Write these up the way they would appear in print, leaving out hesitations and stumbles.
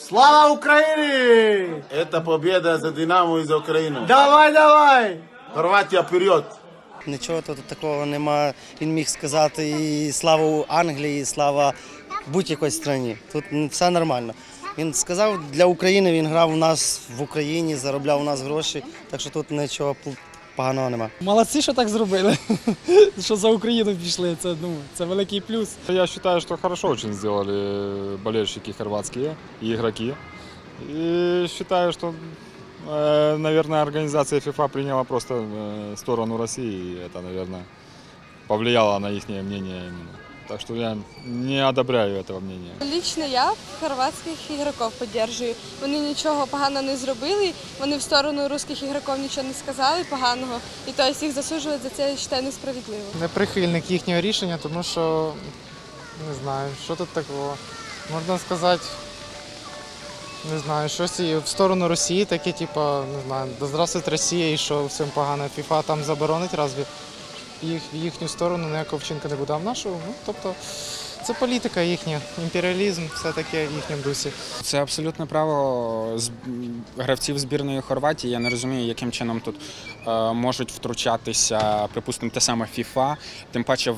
Слава Україні! Это победа за Динамо и за Украину. Давай, давай! Хорватия вперед! Нічого тут такого нема. Він міг сказати і слава Англії, і слава будь-якій країні. Тут все нормально. Він сказав, для України він грав у нас в Україні, заробляв у нас гроші, так що тут нічого поганого нема. Молодці, що так зробили, що за Україну пішли, це великий плюс. Я считаю, что хорошо очень сделали болельщики хорватские и игроки. И считаю, что, наверное, организация ФИФА приняла просто сторону России, и это, наверное, повлияло на их мнение именно. Так что я не одобряю этого мнения. Лично я хорватських ігроків підтримую. Вони нічого поганого не зробили, вони в сторону русських ігроків нічого не сказали поганого. І тобто їх засуджувати за це, я вважаю, несправедливо. Не прихильник їхнього рішення, тому що, не знаю, що тут такого. Можна сказати, не знаю, щось і в сторону Росії таке, типу, не знаю, да здравствуй Росія, і що всім погано. ФІФА там заборонить, разве? В їхню сторону ніякого вчинку не буде, а в нашу, тобто це політика їхня, імперіалізм, все таке в їхньому дусі. Це абсолютне право гравців збірної Хорватії. Я не розумію, яким чином тут можуть втручатися, припустимо, те саме ФІФА, тим паче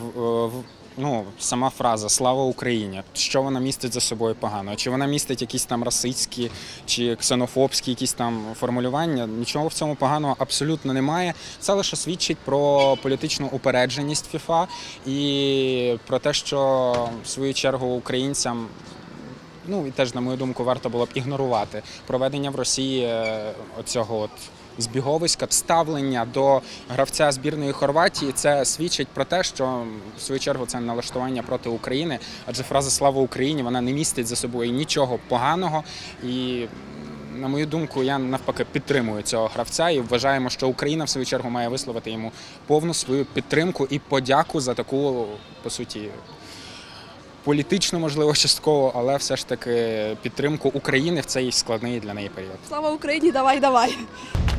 сама фраза «Слава Україні», що вона містить за собою погано? Чи вона містить якісь там расистські чи ксенофобські якісь там формулювання? Нічого в цьому поганого абсолютно немає. Це лише свідчить про політичну упередженість ФІФА і про те, що в свою чергу українцям і теж, на мою думку, варто було б ігнорувати проведення в Росії оцього збіговиська, ставлення до гравця збірної Хорватії. Це свідчить про те, що, в свою чергу, це налаштування проти України, адже фраза «Слава Україні» вона не містить за собою нічого поганого. І, на мою думку, я навпаки підтримую цього гравця і вважаємо, що Україна, в свою чергу, має висловити йому повну свою підтримку і подяку за таку, по суті, політично, можливо, частково, але все ж таки підтримку України в цей складний для неї період. Слава Україні, давай, давай!